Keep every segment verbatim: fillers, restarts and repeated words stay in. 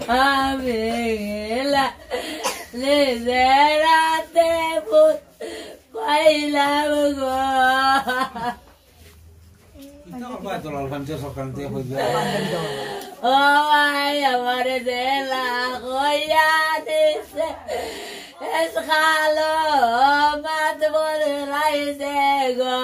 আমি নিজেরাতে ভূত পাইলাম গো ও ভাই আমার জেলা কইয়া দিছে এস খালো মাত বদলাইছে গো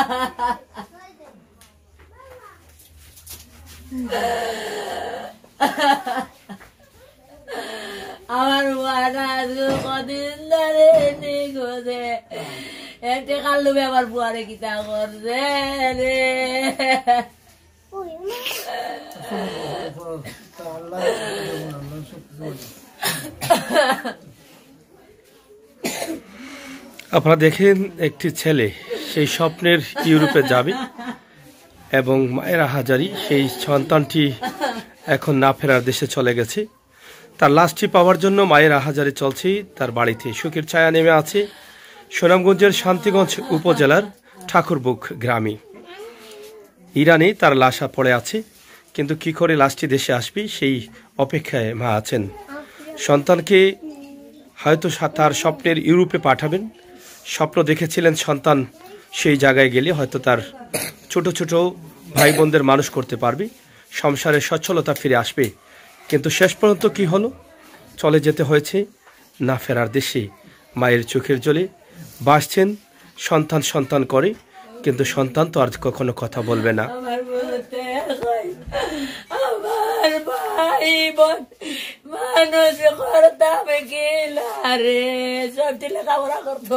আমার মহারাজ কদিন ধরে নিগোছে একটি কাল্লু ব্যাপার বুয়ারে কিতা করছে রে আপনারা দেখেন একটি ছেলে সেই স্বপ্নের ইউরোপে যাবে এবং মায়ের হাজারি সেই সন্তানটি এখন না ফেরার দেশে চলে গেছে। তার লাশটি পাওয়ার জন্য মায়ের আহাজারি চলছে তার বাড়িতে। শোকের ছায়া নেমে আছে সুনামগঞ্জের শান্তিগঞ্জ উপজেলার ঠাকুরবুক গ্রামে। ইরানে তার লাশ পড়ে আছে, কিন্তু কি করে লাশটি দেশে আসবে সেই অপেক্ষায় মা আছেন। সন্তানকে হয়তো তার স্বপ্নের ইউরোপে পাঠাবেন, স্বপ্ন দেখেছিলেন সন্তান সেই জায়গায় গেলে হয়তো তার ছোট ছোট ভাই বোনদের মানুষ করতে পারবে, সংসারে সচ্ছলতা ফিরে আসবে। কিন্তু শেষ পর্যন্ত কি হলো, চলে যেতে হয়েছে না ফেরার দেশে। মায়ের চোখের জলে বাসছেন সন্তান সন্তান করে, কিন্তু সন্তান তো আর কখনো কথা বলবে না। আমার ভাই বোন মানুষ করতাম রে সব লেখাপড়া করতো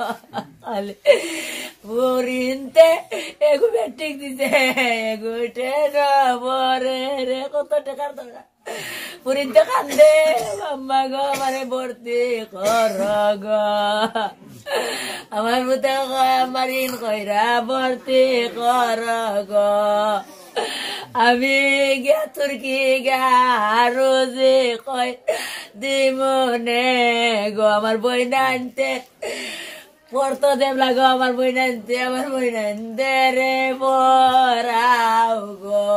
বুড়িনতে এগু ব্যাটিক দিছে এগুটে নবরে রে কত টাকার দরকার বুড়িনতে কান্দে আম্মা গো মানে ভর্তি কর গো আমার বুতে কয় আমার ইন কইরা ভর্তি কর গো আমি গিয়া তুর্কি গা রোজে কয় দিমনে গো আমার বই না আনতে পড়তো দেবলা গো আমার বই না আনতে আমার বই না আনতে রে পড়াও গো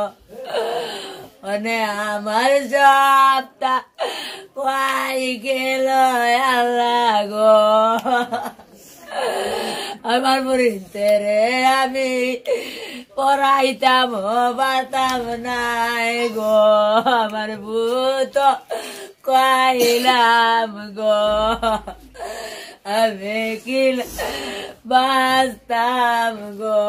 মানে আমার সবটা পাই গেল আল্লাহ গো আমার বুড়িতে রে আমি পড়াইতাম পারতাম নাই গো আমার ভূত কইলাম গো আমি কি বাঁচতাম গো।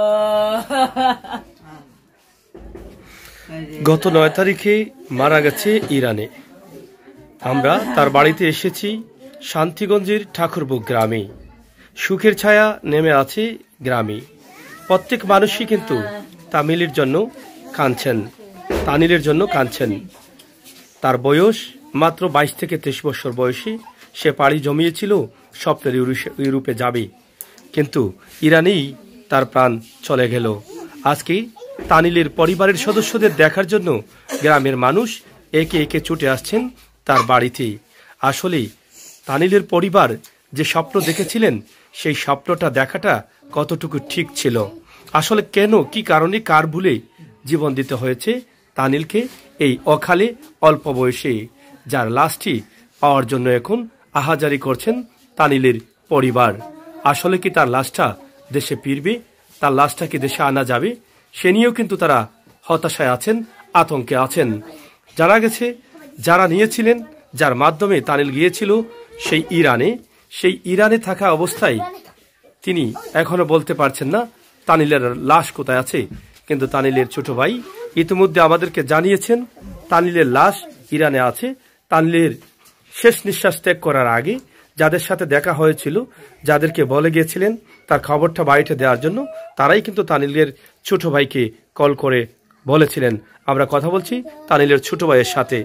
গত নয় তারিখে মারা গেছে ইরানে। আমরা তার বাড়িতে এসেছি শান্তিগঞ্জের ঠাকুরবুক গ্রামে। সুখের ছায়া নেমে আছে গ্রামে। প্রত্যেক মানুষই কিন্তু তামিলের জন্য কাঁদছেন, তানিলের জন্য কাঁদছেন। তার বয়স মাত্র বাইশ থেকে তেইশ বছর বয়সী। সে পাড়ি জমিয়েছিল স্বপ্নের ইউরোপে যাবে, কিন্তু ইরানেই তার প্রাণ চলে গেল। আজকে তানিলের পরিবারের সদস্যদের দেখার জন্য গ্রামের মানুষ একে একে ছুটে আসছেন তার বাড়িতে। আসলে তানিলের পরিবার যে স্বপ্ন দেখেছিলেন সেই স্বপ্নটা দেখাটা কতটুকু ঠিক ছিল, আসলে কেন কি কারণে কার ভুলে জীবন দিতে হয়েছে তানিলকে এই অকালে অল্প বয়সে, যার লাশটি পাওয়ার জন্য এখন আহাজারি করছেন তানিলের পরিবার। আসলে কি তার লাশটা দেশে ফিরবে, তার লাশটা কি দেশে আনা যাবে, সে নিয়েও কিন্তু তারা হতাশায় আছেন, আতঙ্কে আছেন। জানা গেছে যারা নিয়েছিলেন, যার মাধ্যমে তানিল গিয়েছিল সেই ইরানে, সেই ইরানে থাকা অবস্থায় তিনি এখনো বলতে পারছেন না তানিলের লাশ কোথায় আছে। কিন্তু তানিলের ছোট ভাই ইতিমধ্যে আমাদেরকে জানিয়েছেন তানিলের লাশ ইরানে আছে। তানিলের শেষ নিঃশ্বাস ত্যাগ করার আগে যাদের সাথে দেখা হয়েছিল, যাদেরকে বলে গিয়েছিলেন তার খবরটা বাড়িতে দেওয়ার জন্য, তারাই কিন্তু তানিলের ছোট ভাইকে কল করে বলেছিলেন। আমরা কথা বলছি তানিলের ছোট ভাইয়ের সাথে।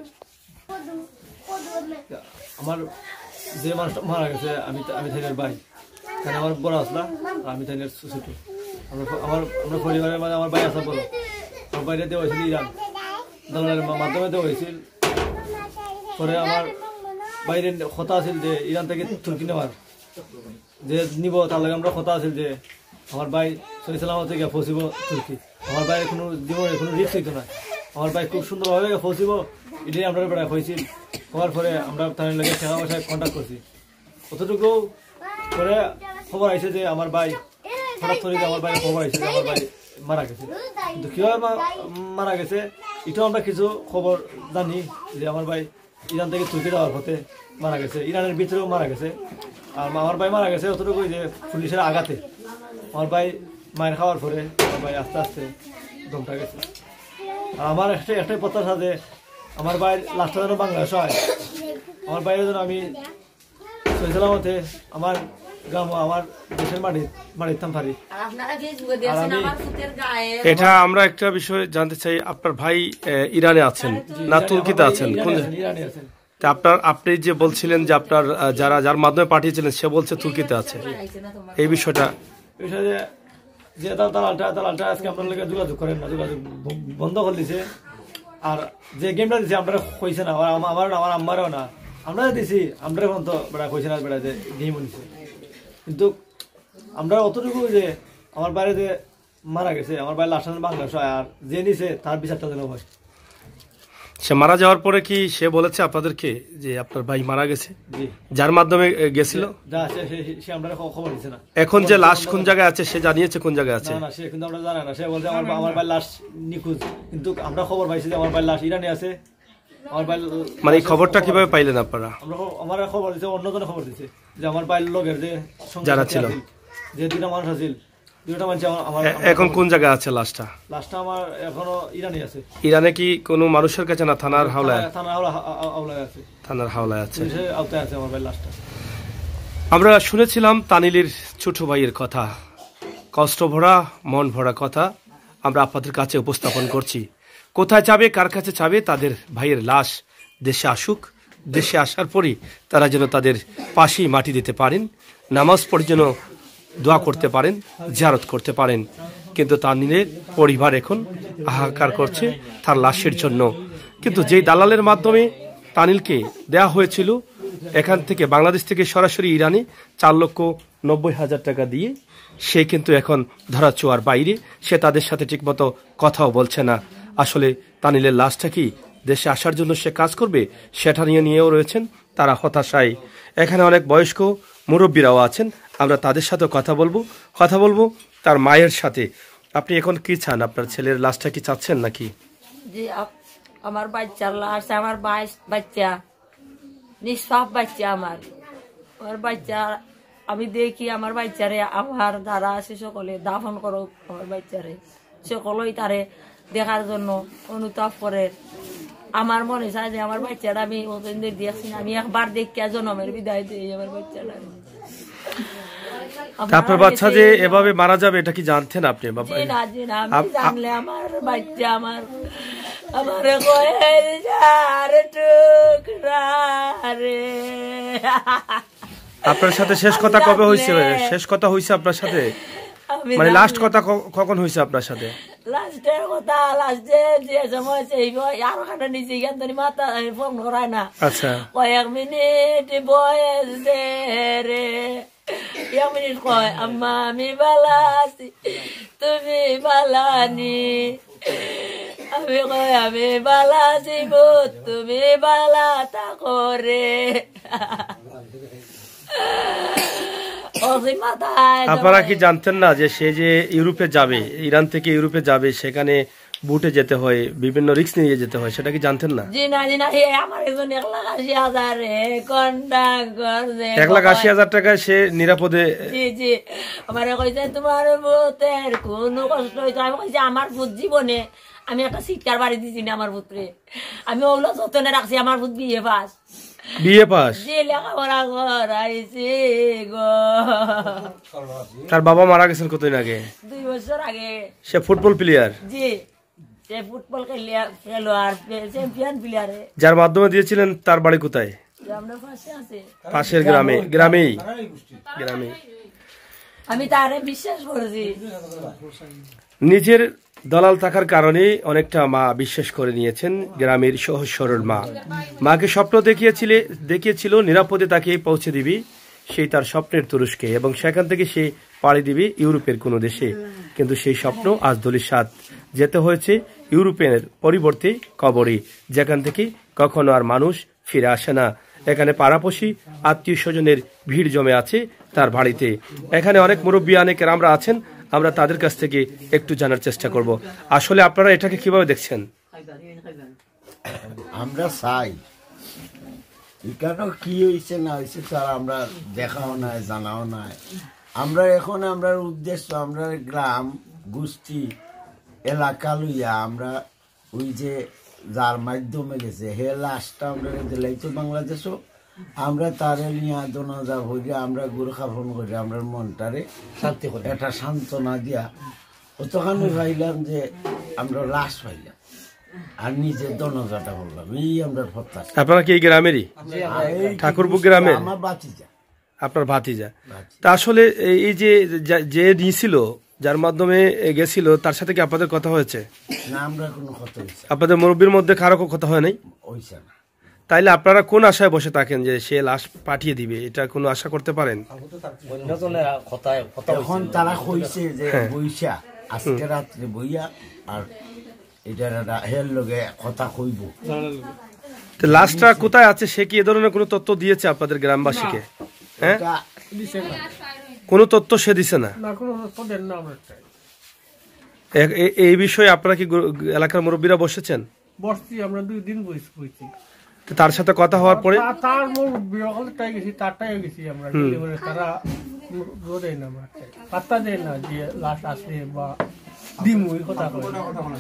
আমার যে মানুষটা মারা গেছে আমি আমি তাইনের ভাই, কারণ আমার বড় আসলা আমি তাইনের ছোট। আমরা আমার আমরা পরিবারের মানে আমার ভাই আসা বড়, আমার বাইরে দেওয়া হয়েছিল ইরান, দলের মাধ্যমে দেওয়া হয়েছিল। পরে আমার বাইরে কথা আছিল যে ইরান থেকে তুর্কি নেওয়ার যে নিব, তার লাগে আমরা কথা আছিল যে আমার ভাই সহি সালামত গিয়ে পৌঁছিব তুর্কি। আমার বাইরে কোনো জীবনের কোনো রিস্ক হইতো না। আমার ভাই খুব সুন্দরভাবে পৌঁছিব এটাই আমরা বেড়া হয়েছি। হওয়ার পরে আমরা তার লাগে টাকা পয়সা কন্ট্যাক্ট করছি। কতটুকু পরে খবর আইছে যে আমার ভাই হঠাৎ করে আমার ভাই খবর আইছে যে আমার ভাই মারা গেছে। কিন্তু কিভাবে মারা গেছে এটাও আমরা কিছু খবর জানি যে আমার ভাই ইরান থেকে তুর্কি যাওয়ার পথে মারা গেছে, ইরানের ভিতরেও মারা গেছে। আর আমার ভাই মারা গেছে অতটুকু যে পুলিশের আঘাতে। আমার ভাই মায়ের খাওয়ার পরে আমার ভাই আস্তে আস্তে দমটা গেছে। আর আমার একটা একটাই প্রত্যাশা যে আমার ভাইয়ের লাস্টটা যেন বাংলাদেশ হয়, আমার ভাইয়ের জন্য আমি সৈসালামতে আমার গ্রাম আমার দেশের মাটি মাটিতাম পারি। এটা আমরা একটা বিষয় জানতে চাই, আপনার ভাই ইরানে আছেন না তুর্কিতে আছেন? ইরানে আছেন। তা আপনার আপনি যে বলছিলেন যে আপনার যারা যার মাধ্যমে পাঠিয়েছিলেন সে বলছে তুর্কিতে আছে, এই বিষয়টা বিষয় যে যে দালালটা দালালটা আজকে আপনার লোকের যোগাযোগ করেন না, যোগাযোগ বন্ধ করে দিছে। আর যে গেমটা দিছে আমরা কইছে না, আমার আমার আম্মারও না, আমরা দিছি আমরা এখন তো বেড়া কইছে না বেড়া যে গেম নিছে। কিন্তু আমরা অতটুকু যে আমার বাইরে যে মারা গেছে আমার বাইরে লাশ বাংলাদেশ হয়, আর যে নিছে তার বিচারটা যেন হয়। সে মারা যাওয়ার পরে কি সে বলেছে আপনাদেরকে যে আপনার ভাই মারা গেছে? যার মাধ্যমে গেছিল সে আমরা খবর দিচ্ছে না। এখন যে লাশ কোন জায়গায় আছে সে জানিয়েছে কোন জায়গায় আছে? না, সে কিন্তু আমরা জানি না। সে বলছে আমার আমার ভাই লাশ নিখোঁজ, কিন্তু আমরা খবর পাইছি যে আমার ভাই লাশ ইরানে আছে। আমার ভাই মানে এই খবরটা কিভাবে পাইলেন আপনারা? আমরা আমার খবর দিচ্ছে, অন্যজনে খবর দিচ্ছে যে আমার ভাইয়ের লোকের যে যারা ছিল, যে দুইটা মানুষ আছিল, দুইটা মানুষ আমার। এখন কোন জায়গায় আছে লাশটা? লাশটা আমার এখনো ইরানে আছে। ইরানে কি কোনো মানুষের কাছে না থানার হাওলায়? থানার হাওলায় আছে। থানার হাওলায় আছে, আওতায় আছে আমার ভাই লাশটা। আমরা শুনেছিলাম তানিলের ছোট ভাইয়ের কথা, কষ্ট ভরা মন ভরা কথা আমরা আপনাদের কাছে উপস্থাপন করছি। কোথায় যাবে, কার কাছে যাবে, তাদের ভাইয়ের লাশ দেশে আসুক, দেশে আসার পরই তারা যেন তাদের পাশেই মাটি দিতে পারেন, নামাজ পড়ে যেন দোয়া করতে পারেন, জিয়ারত করতে পারেন। কিন্তু তানিলের পরিবার এখন হাহাকার করছে তার লাশের জন্য। কিন্তু যেই দালালের মাধ্যমে তানিলকে দেয়া হয়েছিল এখান থেকে বাংলাদেশ থেকে সরাসরি ইরানে চার লক্ষ নব্বই হাজার টাকা দিয়ে, সে কিন্তু এখন ধরা ছোঁয়ার বাইরে, সে তাদের সাথে ঠিকমতো কথাও বলছে না। আসলে তানিলের লাশটা কি দেশে আসার জন্য সে কাজ করবে সেটা নিয়ে নিয়েও রয়েছেন তারা হতাশায়। এখানে অনেক বয়স্ক মুরব্বীরাও আছেন, আমরা তাদের সাথে কথা বলবো কথা বলবো তার মায়ের সাথে। আপনি এখন কি চান? আপনার ছেলের লাশটা কি চাচ্ছেন নাকি? জি, আমার বাচ্চার লাশ, আমার বাচ্চা নিষ্পাপ বাচ্চা, আমার আমার বাচ্চা আমি দেখি আমার বাচ্চারে আমার দ্বারা আছে সকলে দাফন করো, আমার বাচ্চারে সকলেই তারে দেখার জন্য অনুতাপ করে। আমার মনে চায় যে আমার বাচ্চাটা আমি ওদের দেখছি, আমি একবার দেখি জন্মের বিদায় দিই আমার বাচ্চাটা। আপনার বাচ্চা যে এভাবে মারা যাবে এটা কি জানতেন আপনি? না জি না, আমি জানলে আমার বাচ্চা আমার আমার টুকরা রে। আপনার সাথে শেষ কথা কবে হয়েছে? শেষ কথা হয়েছে আপনার সাথে মানে লাস্ট কথা কখন হয়েছে আপনার সাথে? লাস্টের কথা লাস্টে যে সময় আরো খাটা নিচে গেন মাথা ফোন করায় না। আচ্ছা, কয়েক মিনিট বয়স দে রে, এক মিনিট কয় আম্মা আমি বালা আছি তুমি বালানি, আমি কয় আমি বালা আছি তুমি বালা থাকো রে। আপনারা কি জানতেন না যে সে যে ইউরোপে যাবে, ইরান থেকে ইউরোপে যাবে, সেখানে বুটে যেতে হয়, বিভিন্ন রিস্ক নিয়ে যেতে হয়, সেটা কি জানতেন না? জি না জি না, আমার একজন এক লাখ আশি হাজার এক লাখ আশি হাজার টাকায় সে নিরাপদে। জি জি, আমার কইছে তোমার ভূতের কোনো কষ্ট হয়েছে। আমি কইছি আমার ভূত জীবনে আমি একটা শিক্ষার বাড়ি দিছি না আমার ভূতরে, আমি ওগুলো যতনে রাখছি। আমার ভূত বিয়ে পাস বিয়ে পাস যে লেখাপড়া করাইছি গো। তার বাবা মারা গেছেন কতদিন আগে? দুই বছর আগে। সে ফুটবল প্লেয়ার? জি, সে ফুটবল খেলোয়াড়, চ্যাম্পিয়ন প্লেয়ার। যার মাধ্যমে দিয়েছিলেন তার বাড়ি কোথায়? আমরা পাশে আছে, পাশের গ্রামে। গ্রামেই গ্রামে আমি তারে বিশ্বাস করেছি। নিজের দলাল থাকার কারণে অনেকটা মা বিশ্বাস করে নিয়েছেন, গ্রামের সহজ সরল মা। মাকে স্বপ্ন দেখিয়েছিল দেখিয়েছিল নিরাপদে তাকে পৌঁছে দিবি সেই তার স্বপ্নের তুরস্কে, এবং সেখান থেকে সে পাড়ি দিবে ইউরোপের কোনো দেশে। কিন্তু সেই স্বপ্ন আজ দলির সাথ যেতে হয়েছে ইউরোপের পরিবর্তে কবরে, যেখান থেকে কখনো আর মানুষ ফিরে আসে না। এখানে পাড়াপড়শি আত্মীয় স্বজনের ভিড় জমে আছে তার বাড়িতে। এখানে অনেক মুরব্বী অনেকের আমরা আছেন, আমরা তাদের কাছ থেকে একটু জানার চেষ্টা করব আসলে আপনারা এটাকে কিভাবে দেখছেন। আমরা চাই এখানে কি হয়েছে না হয়েছে তার আমরা দেখাও নাই, জানাও নাই। আমরা এখন আমরা উদ্দেশ্য আমরা গ্রাম গোষ্ঠী এলাকা লইয়া আমরা ওই যে যার মাধ্যমে গেছে হে লাশটা আমরা দিলাইতো বাংলাদেশও আমরা তারে নিয়ে দোনাজা হইয়া আমরা গোরখাপন করে আমরা মনটারে শান্তি করে একটা সান্ত্বনা দিয়া অতখানি পাইলাম যে আমরা লাশ পাইলাম আর নিজে দনজাটা বললাম এই আমরা প্রত্যাশা। আপনারা কি এই গ্রামেরই? ঠাকুরপুর গ্রামের? আমার ভাতিজা। আপনার ভাতিজা। তা আসলে এই যে যে নিয়েছিল, যার মাধ্যমে গেছিল, তার সাথে কি আপনাদের কথা হয়েছে? না, আমরা কোনো কথা হয়েছে আপনাদের মুরব্বীর মধ্যে কারো কথা হয় নাই? হয়েছে না। তাইলে আপনারা কোন আশায় বসে থাকেন যে সে লাশ পাঠিয়ে দিবে, এটা কোনো আশা করতে পারেন? এখন তারা কইছে যে বইসা আজকে রাত্রে বইয়া আর এটার হের লগে কথা কইব। লাশটা কোথায় আছে সে কি এ ধরনের কোনো তথ্য দিয়েছে আপনাদের গ্রামবাসীকে? হ্যাঁ, কোনো তথ্য সে দিছে না। এই বিষয়ে আপনারা কি এলাকার মুরব্বীরা বসেছেন? বসছি, আমরা দুই দিন বসছি। তার সাথে কথা হওয়ার পরে তার মুরব্বী ওখানটাই গেছি, তারটাই গেছি আমরা। তারা দেয় না, পাত্তা দেয় না যে লাশ আছে বা দিমুই কথা কয়।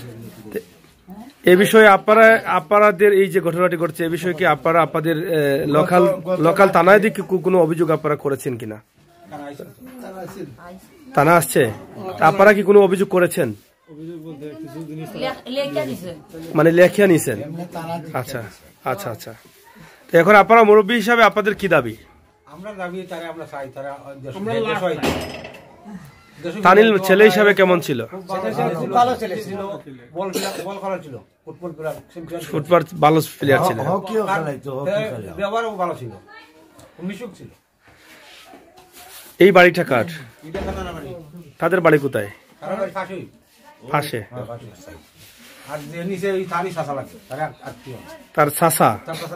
এ বিষয়ে আপনারা আপনাদের এই যে ঘটনাটি ঘটছে এ বিষয়ে কি আপনারা আপনাদের লোকাল লোকাল থানায় দিকে কোনো অভিযোগ আপনারা করেছেন কিনা? থানা আসছে, আপনারা কি কোনো অভিযোগ করেছেন? মানে লেখিয়া নিছেন? আচ্ছা আচ্ছা আচ্ছা। এখন আপনারা মুরব্বী হিসাবে আপনাদের কি দাবি? আমরা দাবি তারা আমরা চাই তারা তানিল ছেলে হিসাবে কেমন ছিল? ফুটবল ভালো প্লেয়ার ছিল, ব্যবহারও ভালো ছিল, মিশুক ছিল। এই বাড়িটা কার? তাদের বাড়ি কোথায়? পাশে। তার চাচা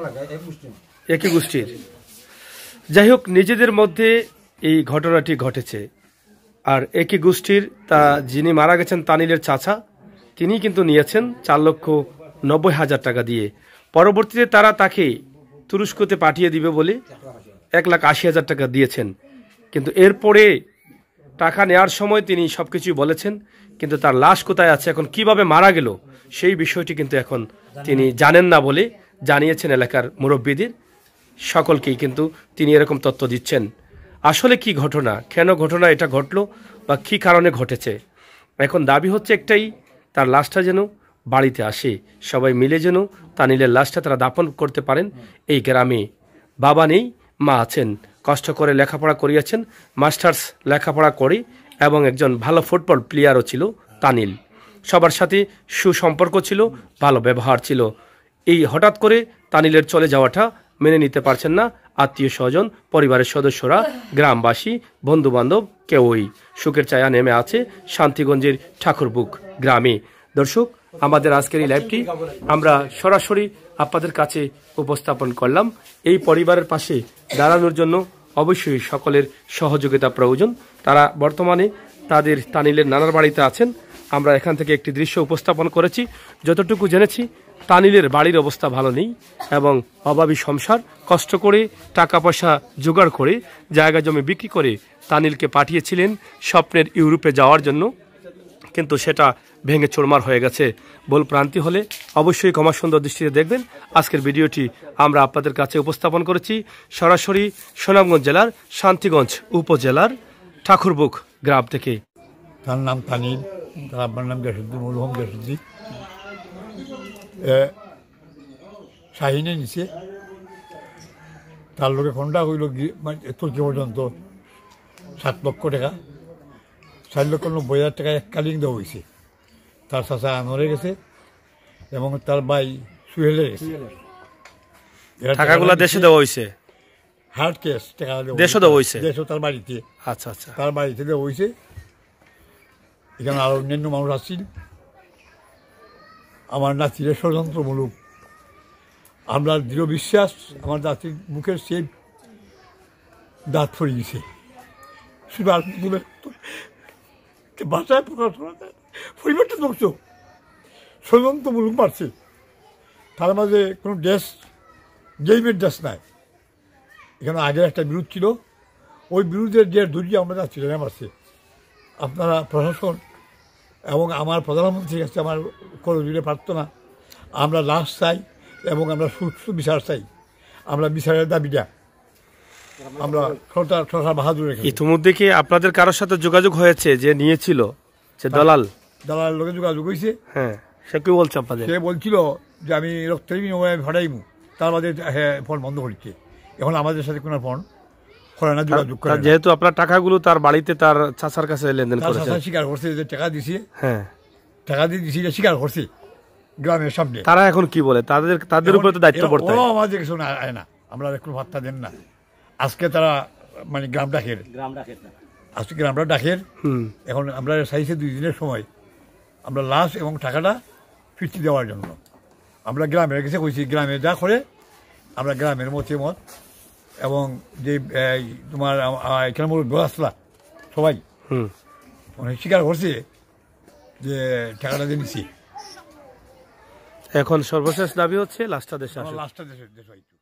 একই গোষ্ঠীর। যাই হোক, নিজেদের মধ্যে এই ঘটনাটি ঘটেছে। আর একই গোষ্ঠীর তা যিনি মারা গেছেন তানিলের চাচা, তিনি কিন্তু নিয়েছেন চার লক্ষ নব্বই হাজার টাকা দিয়ে। পরবর্তীতে তারা তাকে তুরস্কতে পাঠিয়ে দিবে বলে এক লাখ আশি হাজার টাকা দিয়েছেন। কিন্তু এরপরে টাকা নেওয়ার সময় তিনি সবকিছুই বলেছেন, কিন্তু তার লাশ কোথায় আছে, এখন কিভাবে মারা গেল সেই বিষয়টি কিন্তু এখন তিনি জানেন না বলে জানিয়েছেন এলাকার মুরব্বীদের সকলকেই। কিন্তু তিনি এরকম তথ্য দিচ্ছেন। আসলে কি ঘটনা, কেন ঘটনা এটা ঘটলো বা কি কারণে ঘটেছে, এখন দাবি হচ্ছে একটাই, তার লাশটা যেন বাড়িতে আসে, সবাই মিলে যেন তানিলের লাশটা তারা দাফন করতে পারেন। এই গ্রামে বাবা নেই, মা আছেন, কষ্ট করে লেখাপড়া করিয়েছেন, মাস্টার্স লেখাপড়া করে এবং একজন ভালো ফুটবল প্লেয়ারও ছিল তানিল। সবার সাথে সুসম্পর্ক ছিল, ভালো ব্যবহার ছিল। এই হঠাৎ করে তানিলের চলে যাওয়াটা মেনে নিতে পারছেন না আত্মীয় স্বজন, পরিবারের সদস্যরা, গ্রামবাসী, বন্ধু বান্ধব, কেউই। সুখের ছায়া নেমে আছে শান্তিগঞ্জের ঠাকুরপুর গ্রামে। দর্শক, আমাদের আজকের এই লাইভটি আমরা সরাসরি আপনাদের কাছে উপস্থাপন করলাম। এই পরিবারের পাশে দাঁড়ানোর জন্য অবশ্যই সকলের সহযোগিতা প্রয়োজন। তারা বর্তমানে তাদের তানিলের নানার বাড়িতে আছেন। আমরা এখান থেকে একটি দৃশ্য উপস্থাপন করেছি। যতটুকু জেনেছি তানিলের বাড়ির অবস্থা ভালো নেই এবং অভাবী সংসার, কষ্ট করে টাকা পয়সা জোগাড় করে জায়গা জমি বিক্রি করে তানিলকে পাঠিয়েছিলেন স্বপ্নের ইউরোপে যাওয়ার জন্য, কিন্তু সেটা ভেঙে চুরমার হয়ে গেছে। বল প্রান্তি হলে অবশ্যই ক্ষমা সুন্দর দৃষ্টিতে দেখবেন। আজকের ভিডিওটি আমরা আপনাদের কাছে উপস্থাপন করেছি সরাসরি সুনামগঞ্জ জেলার শান্তিগঞ্জ উপজেলার ঠাকুরপুর গ্রাম থেকে। তার নাম তানিল, তার আব্বার নাম গেসুদ্দিন, মরহুম গেসুদ্দিন। শাহিনে নিছে, তার লোকে ফোনটা হইল তুর্কি পর্যন্ত সাত লক্ষ টাকা, চার লক্ষ নব্বই হাজার টাকা এককালীন দেওয়া হয়েছে। তার চাচা আনরে গেছে এবং তার ভাই সুহেলে গেছে। টাকাগুলো দেশে দেওয়া হয়েছে, হার্ড ক্যাশ টাকা দেশে দেওয়া হয়েছে, তার বাড়িতে। আচ্ছা আচ্ছা। তার বাড়িতে দেওয়া হয়েছে। এখানে আর অন্যান্য মানুষ আসছিল, হার্ড ক্যাশ টাকা দেওয়া হয়েছে। দেশে দেওয়া হয়েছে। দেশও তার বাড়িতে আছে। তার বাড়িতে দেওয়া হয়েছে। আমার নাতিরে ষড়যন্ত্রমূলক। আমরা দৃঢ় বিশ্বাস আমার নাতির মুখের সেই দাঁত ফড়ে গেছে, শুধু আর বাসায় প্রকাশ করা যায় পরিবারটা ধরছ ষড়যন্ত্রমূলক মারছে। তার মাঝে কোনো ড্রেস গেইমের ড্রেস নাই, এখানে আগের একটা বিরোধ ছিল, ওই বিরোধের যে দূরিয়ে আমরা যাচ্ছি মারছে। আপনারা প্রশাসন এবং আমার প্রধানমন্ত্রীর কাছে আমার করজোড়ে প্রার্থনা, আমরা লাশ চাই এবং আমরা সুস্থ বিচার চাই। আমরা বিচারের দাবিটা আমরা সরকার সরকার বাহাদুর রেখে। ইতিমধ্যে কি আপনাদের কারোর সাথে যোগাযোগ হয়েছে যে নিয়েছিল, যে দালাল? দালালের লোকে যোগাযোগ হয়েছে। হ্যাঁ, সে কি বলছে আপনাদের? সে বলছিল যে আমি রক্তের বিনিময়ে ভাড়াইমু, তার বাদে হ্যাঁ ফোন বন্ধ করছে। এখন আমাদের সাথে কোনো ফোন করে না, যোগাযোগ করে। যেহেতু আপনার টাকাগুলো তার বাড়িতে তার চাচার কাছে লেনদেন করেছে, স্বীকার করছে যে টাকা দিছি। হ্যাঁ, টাকা দিয়ে দিছি, স্বীকার করছে গ্রামের সামনে। তারা এখন কি বলে? তাদের তাদের উপরে তো দায়িত্ব পড়তে হয়। আমাদের কিছু না আয় না, আমরা কোনো ভাত্তা দেন না। আজকে তারা মানে গ্রাম ডাকের, আজকে গ্রামটা ডাকের। এখন আমরা চাইছি দুই দিনের সময় আমরা লাশ এবং টাকাটা ফিরতি দেওয়ার জন্য। আমরা গ্রামের কাছে কইছি, গ্রামে যা করে আমরা গ্রামের মতে মত এবং যে তোমার এখানে আসলা সবাই অনেক স্বীকার করছে যে টাকাটা দিয়ে নিছি। এখন সর্বশেষ দাবি হচ্ছে লাশটা দেশে আসে। লাশটা দেশে দেশ